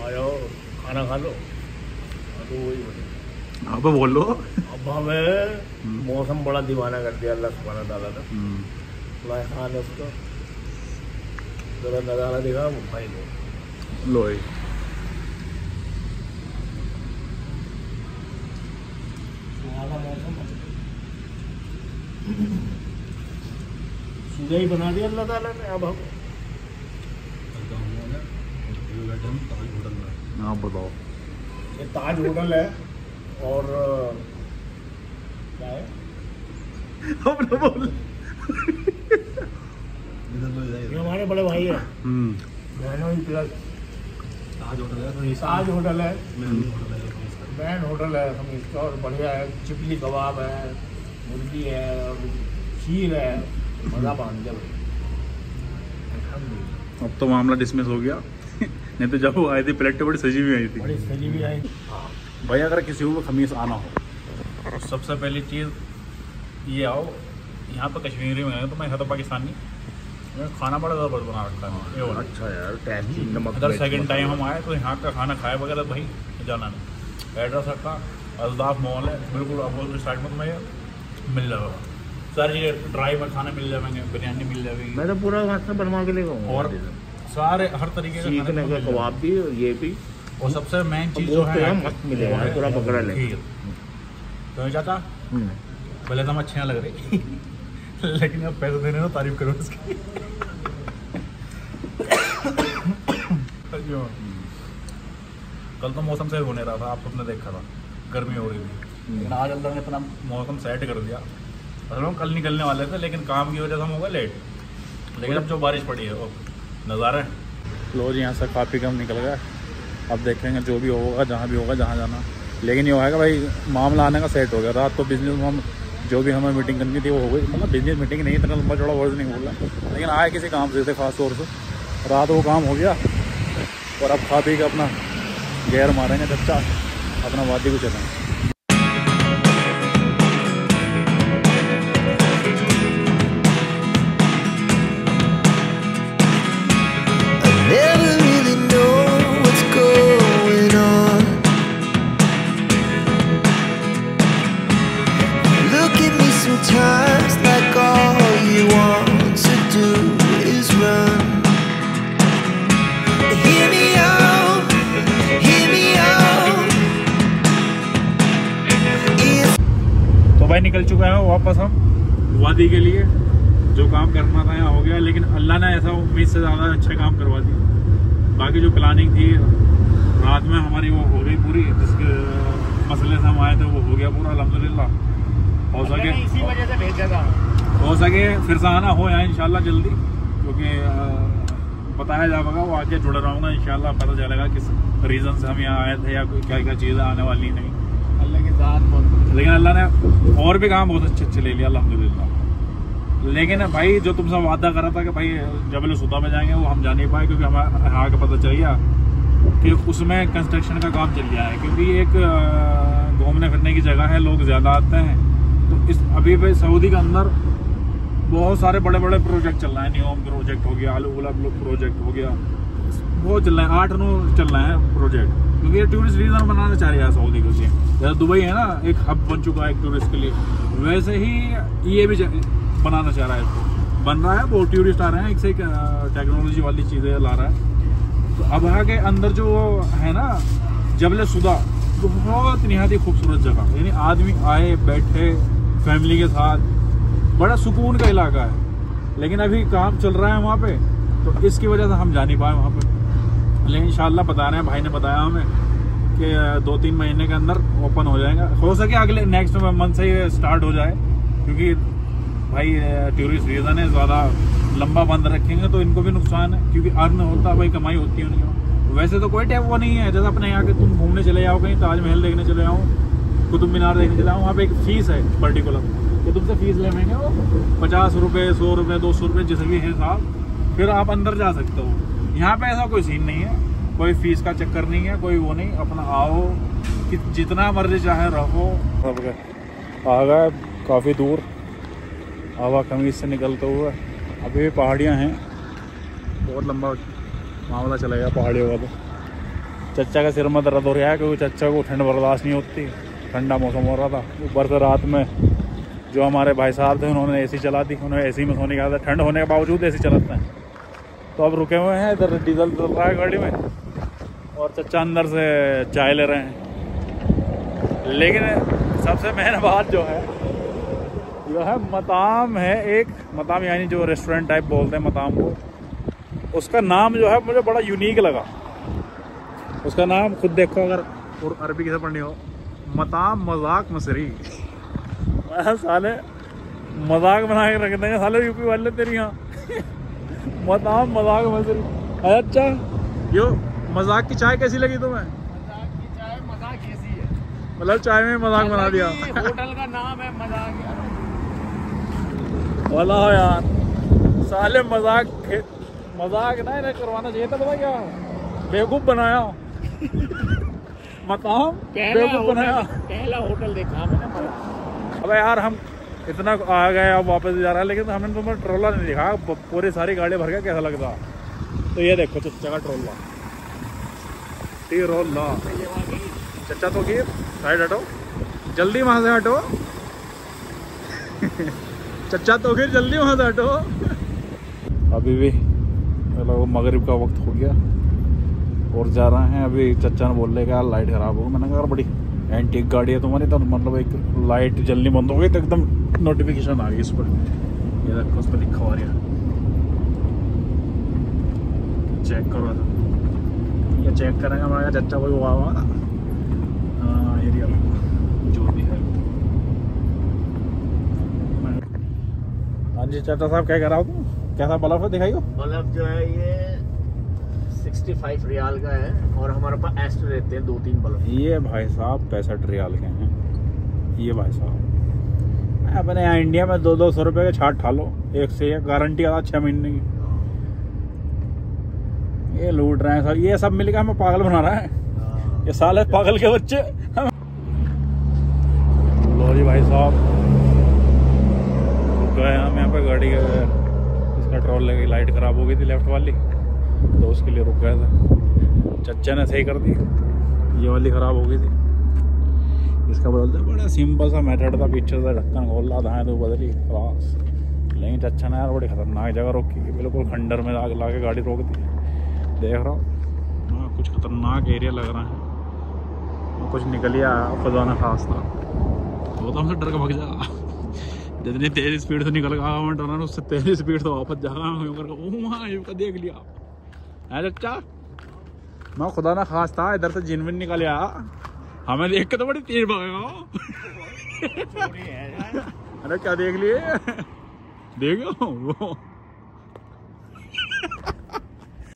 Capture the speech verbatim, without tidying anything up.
आ जाओ खाना खा लो। तो वही अब बोल लो। अब हमें मौसम बड़ा दीवाना कर दिया अल्लाह सुब्हानहू तआला ने। खुदा खान है उसको जरा नज़ारा देखा वो भाई लो लो मौसम सुबह ही बना दिया अल्लाह ताला ने। अब हम आप बताओ। ये ताज होटल है और क्या है अब ना बोल। ये हमारे बड़े भाई है बहनों प्लस ताज होटल है। ताज होटल है बैन होटल है हमेशा और बढ़िया है। चिपली कबाब है, मुर्गी है और खीर है। मज़ा बांध दिया भाई। अब तो मामला डिसमिस हो गया। नहीं तो जब वो आई थी प्लेट तो बड़ी सजी हुई आई थी। बड़ी सजी हुई आई। हाँ भाई अगर किसी को खमीस आना हो तो सबसे पहली चीज़ ये आओ यहाँ पर कश्मीरी में है तो मैं खाता पाकिस्तानी मैं खाना बड़ा ज़बरदस्त बना रखा है ये वाला। अच्छा यार टेस्टी नमक। अगर सेकंड टाइम हम आए तो यहाँ का खाना खाए बगैर भाई जाना नहीं। एड्रेस रखा अल्ताफ मॉल है बिल्कुल अपोजिट साइड में तुम्हें मिल जाएगा। सारी ड्राई में खाने मिल जाएंगे, बिरयानी मिल जाएगी। मैं तो पूरा खाना बनवा के लेगा और सारे हर तरीके के चिकन का कबाब भी ये भी। और सबसे मेन चीज़ जो है मस्त मिलेगा पूरा पकड़ा ले। तो चाचा पहले तो हम अच्छे लग रहे लेकिन अब पैसे देने तो तारीफ करो उसकी। कल तो मौसम सही होने रहा था आप सबने देखा था गर्मी हो रही थी लेकिन आज अल्लाह ने इतना मौसम सेट कर दिया। असल हम कल निकलने वाले थे लेकिन काम की वजह से हम हो गए लेट। लेकिन अब जो बारिश पड़ी है वो नज़ारा है। लो जी यहाँ से काफ़ी कम निकल गया। अब देखेंगे जो भी होगा जहाँ भी होगा जहाँ जाना। लेकिन ये होगा भाई मामला आने का सेट हो गया। रात तो बिजनेस में हम जो भी हमें मीटिंग करनी थी वो हो गई। मतलब बिजनेस मीटिंग नहीं इतना लंबा चौड़ा वर्ड नहीं बोल रहा लेकिन आए किसी काम से थे खास तौर से। रात वो काम हो गया और अब खा पी के अपना गैर मारेंगे चच्चा अपना वादी को चलेंगे। Sometimes like all you want to do is run. Hear me out, hear me out. If तो भाई निकल चुका है वापस हम वादी के लिए। जो काम करना था यहाँ हो गया लेकिन अल्लाह ने ऐसा उम्मीद से ज़्यादा अच्छे काम करवा दिए। बाकी जो प्लानिंग थी रात में हमारी वो हो गई पूरी। जिसके मसले से हम आए थे वो हो गया पूरा अल्हम्दुलिल्लाह। हो सके इसी वजह से भेजा था। हो सके फिर से आना हो यहाँ इंशाल्लाह जल्दी क्योंकि बताया जाएगा वो आके जुड़े रहूँगा इंशाल्लाह। पता चलेगा किस रीज़न से हम यहाँ आए थे या कोई क्या क्या चीज़ें आने वाली नहीं। अल्लाह के साथ बहुत। लेकिन अल्लाह ने और भी काम बहुत अच्छे अच्छे ले लिया अल्हम्दुलिल्लाह। लेकिन भाई जो तुमसे वादा करा था कि भाई जबल सुदा में जाएंगे वो हम जा नहीं पाए क्योंकि हमें यहाँ का पता चल गया कि उसमें कंस्ट्रक्शन का काम चल गया है। क्योंकि एक घूमने फिरने की जगह है, लोग ज़्यादा आते हैं। तो इस अभी भाई सऊदी के अंदर बहुत सारे बड़े बड़े प्रोजेक्ट चल रहे हैं। न्यूम प्रोजेक्ट हो गया, अलूला प्रोजेक्ट हो गया, बहुत चल रहे हैं। आठ नौ चल रहे हैं प्रोजेक्ट क्योंकि ये टूरिस्ट रीजन बनाना चाह रही है सऊदी के लिए। जैसे दुबई है ना एक हब बन चुका है एक टूरिस्ट के लिए, वैसे ही ये भी बनाना चाह रहा है। बन रहा है, बहुत टूरिस्ट आ रहे हैं, एक से एक टेक्नोलॉजी वाली चीज़ें ला रहा है। तो अब यहाँ के अंदर जो है ना जबल सुदा, बहुत निहायत ही खूबसूरत जगह। यानी आदमी आए बैठे फैमिली के साथ, बड़ा सुकून का इलाका है। लेकिन अभी काम चल रहा है वहाँ पे तो इसकी वजह से हम जा नहीं पाए वहाँ पे। लेकिन इंशाल्लाह बता रहे हैं, भाई ने बताया हमें कि दो तीन महीने के अंदर ओपन हो जाएगा। हो सके अगले नेक्स्ट मंथ से ही स्टार्ट हो जाए क्योंकि भाई टूरिस्ट रीजन है, ज़्यादा लंबा बंद रखेंगे तो इनको भी नुकसान है क्योंकि अर्न होता है भाई, कमाई होती है उनकी। वैसे तो कोई टाइप वो नहीं है जैसे अपने यहाँ के तुम घूमने चले जाओ कहीं, ताजमहल देखने चले जाओ, कुतुब मीनार देखने चले जाओ, वहाँ पे एक फ़ीस है पर्टिकुलर कि तुमसे फ़ीस ले लेंगे वो पचास रुपये सौ रुपये दो सौ रुपये जैसे भी है साहब, फिर आप अंदर जा सकते हो। यहाँ पे ऐसा कोई सीन नहीं है, कोई फ़ीस का चक्कर नहीं है, कोई वो नहीं। अपना आओ कि जितना मर्जी चाहे रहो। सब आ गए काफ़ी दूर हवा खमीस से निकलते हुए। अभी भी पहाड़ियाँ हैं, बहुत लंबा मामला चला गया पहाड़ियों का। तो चच्चा का सिर में दर्द हो रहा है क्योंकि चच्चा को ठंड बर्दाश्त नहीं होती। ठंडा मौसम हो रहा था, ऊपर से रात में जो हमारे भाई साहब थे उन्होंने एसी चला दी, उन्हें एसी में सोने का था। ठंड होने के बावजूद एसी चलाते हैं। तो अब रुके हुए हैं, इधर डीजल चल रहा है गाड़ी में और चच्चा अंदर से चाय ले रहे हैं। लेकिन सबसे मेन बात जो है जो है मताम है एक, मताम यानी जो रेस्टोरेंट टाइप बोलते हैं मताम को, उसका नाम जो है मुझे बड़ा यूनिक लगा। उसका नाम खुद देखो अगर और अरबी कैसे पढ़नी हो, मताम मजाक मसरी। साले मजाक बना के रख देंगे साले यूपी वाले तेरी यहाँ। मताम मजाक मसरी। अच्छा यो मजाक की चाय कैसी लगी तुम्हें? मजाक की चाय मजाक कैसी है, मतलब चाय में मजाक बना दिया। होटल का नाम है मजाक यार। बोला हो यार साले मजाक मजाक ना इन्हें करवाना चाहिए था। पता क्या बेवकूफ बनाया। मताम बेवकूफ बनाया। पहला होटल देखा मैंने। अबे यार हम इतना आ गए अब वापस जा रहा है, लेकिन हमने तुम्हें ट्रोला नहीं दिखा। पूरी सारी गाड़ी भर के कैसा लगता। तो ये देखो चच्चा का ट्रोला, टीरोला। चच्चा तो की साइड हटो, जल्दी वहां से हटो। चच्चा तो फिर जल्दी वहां से हटो। अभी भी मतलब मगरिब का वक्त हो गया और जा रहे हैं। अभी चच्चा ने बोल रहे यार लाइट खराब हो। मैंने कहा बड़ी एंटीक गाड़ी है तुम्हारी, तो मतलब एक लाइट जल्दी बंद हो गई तो एकदम नोटिफिकेशन आ गई इस पर। ये देखो उस पर लिखा हुआ है, चेक करो। ये चेक करेंगे हमारा चच्चा कोई हुआ हुआ ना एरिया जो भी है। हाँ जी चाचा साहब क्या कह रहा हो तुम? कैसा बल्ब है दिखाइयो। बल्ब जो है ये पैंसठ रियाल का है और हमारे पास एक्स्ट्रा रहते हैं दो तीन बल्ब। ये भाई साहब पैंसठ रियाल के हैं। ये भाई साहब अपने यहाँ इंडिया में दो दो सौ रुपये के छाट ठा लो, एक से एक गारंटी आता छः महीने की। ये लूट रहे हैं सब, ये सब मिलकर हमें पागल बना रहा है। ये साले पागल के बच्चे। लो जी भाई साहब गए हम यहाँ पे गाड़ी के, इसका ट्रोले की लाइट खराब हो गई थी लेफ्ट वाली, तो उसके लिए रुक गए थे। चच्चा ने सही कर दी, ये वाली ख़राब हो गई थी, इसका बदलते। बड़ा सिंपल सा मेथड था, पीछे से ढक्कन खोल रहा था तो बदली खलास। लेकिन चच्चा ने यार बड़ी खतरनाक जगह रोकी, बिल्कुल खंडर में आग ला के गाड़ी रोक दी। देख रहा हूँ हाँ कुछ खतरनाक एरिया लग रहा है। कुछ निकलिया खुदा ना खास था, वो तो हमसे डर के भाग जाएगा। जितनी तेज स्पीड से निकल गया मैं डरा, उससे तेज स्पीड से वापस जाएगा। वहाँ देख लिया है चच्चा, मैं खुदा ना खास था इधर से जिनविन निकल आया, हमें देख के तो बड़ी तेज भागेगा। अरे क्या देख लिए देखो वो